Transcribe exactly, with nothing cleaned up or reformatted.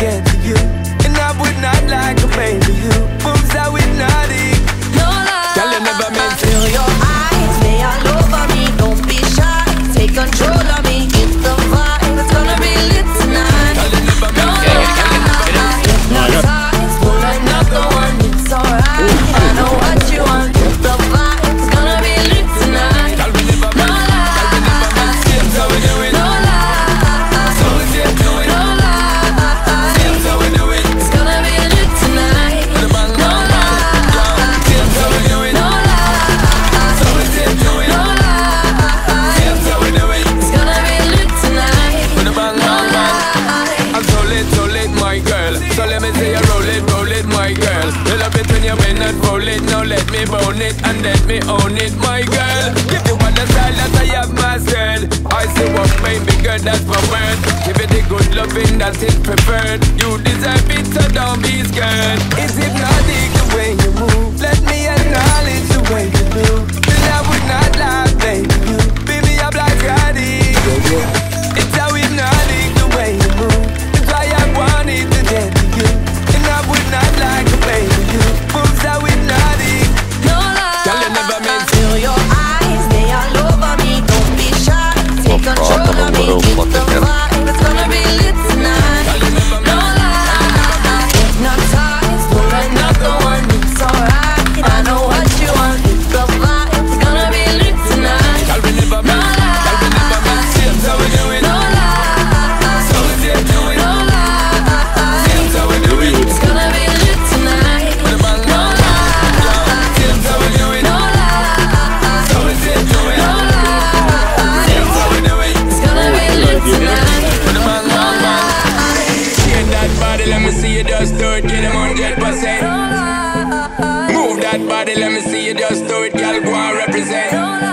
get to you, and I would not like to baby you. Moves that with naughty. No lie. Girl, you never meant to. Feel your eyes, lay all over me. Don't be shy, take control of me. Get the vibe, it's gonna be lit tonight. Girl, you never No meant to. lie. Hypnotize, pull another one. It's alright. I know what you want. Get the vibe, it's gonna be lit tonight. Girl, we never No meant to. Girl, we never meant to. Seems how we do it. No lie. So we did do it. No lie. Seems how we do it. It's gonna be lit tonight. The bang, No bang, bang. lie. Seems how we do it. No lie. So we did do it. No lie. Seems how we do it. It's gonna be lit tonight. The bang, bang, bang. I'm so lit, so lit, my girl. So let me say you roll it, roll it, my girl. You love it when you bend and roll it. Now let me bone it and let me own it, my girl. Give you one the style that I have mastered. I say what made me good, that's my word. Give it the good loving that is preferred. You deserve it, so don't be scared. It's hypnotic the way you move. Let me acknowledge the way you do. Then I would not lie, baby. You, baby, I'm like Roddy. It's how hypnotic the way you move. That's why I wanted to get to you, and I would not like to play with you. Moves how hypnotic. No lie. Girl, you never meant to. Feel your eyes, they all over me. Don't be shy, take control of me. Get the vibe, it's gonna be lit tonight. Girl, you never No meant lie. Hypnotize, pull another one. It's alright. I know what you want. Get the vibe, it's gonna be lit tonight. Girl, we never No meant to. Girl, we never meant to. Seems how we do it. No lie. So we did do it. No lie. Seems how we do it. It's gonna be lit tonight. The bang, No bang, bang. lie. Seems how we do it. No lie. So we did do it. No lie. Seems how we do it. It's gonna be lit tonight. The bang, bang, bang. Shake that body, let me see you just do it. Get them one hundred percent. Move that body, let me see you just do it. Girl, go and represent.